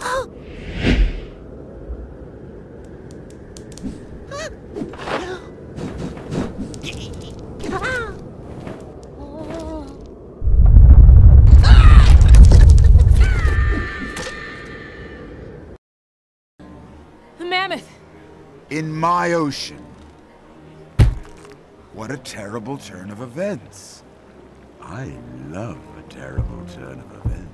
The mammoth! In my ocean. What a terrible turn of events. I love a terrible turn of events.